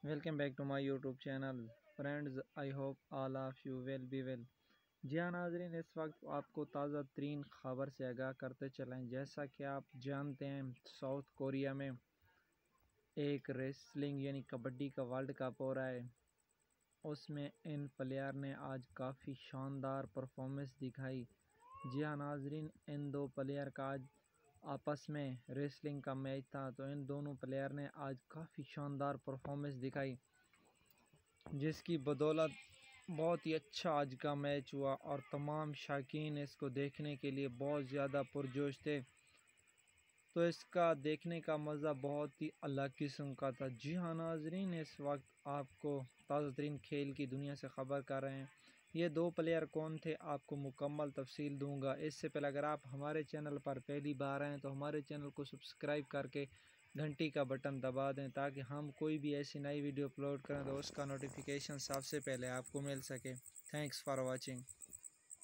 Welcome back to my YouTube channel. Friends, I hope all of you will be well. جی ہاں ناظرین، اس وقت آپ کو تازہ ترین خبر سے آگاہ کرتے چلیں۔ جیسا کہ آپ جانتے ہیں، ساؤتھ کوریا میں ایک ریسلنگ یعنی کبڈی کا ورلڈ کپ ہو رہا ہے۔ اس میں ان پلیئر نے آج کافی شاندار پرفارمنس دکھائی۔ جی ہاں ناظرین، ان دو پلیئر کا آج آپس میں ریسلنگ کا میچ تھا، تو ان دونوں پلیئر نے آج کافی شاندار پرفارمنس دکھائی، جس کی بدولت بہت ہی اچھا آج کا میچ ہوا اور تمام شائقین اس کو دیکھنے کے لیے بہت زیادہ پرجوش تھے۔ تو اس کا دیکھنے کا مزہ بہت ہی الگ قسم کا تھا۔ جی ہاں ناظرین، اس وقت آپ کو تازہ ترین کھیل کی دنیا سے خبر کر رہے ہیں۔ یہ دو پلیئر کون تھے، آپ کو مکمل تفصیل دوں گا۔ اس سے پہلے اگر آپ ہمارے چینل پر پہلی بار آئیں تو ہمارے چینل کو سبسکرائب کر کے گھنٹی کا بٹن دبا دیں، تاکہ ہم کوئی بھی ایسی نئی ویڈیو اپلوڈ کریں تو اس کا نوٹیفیکیشن سب سے پہلے آپ کو مل سکے۔ Thanks for watching.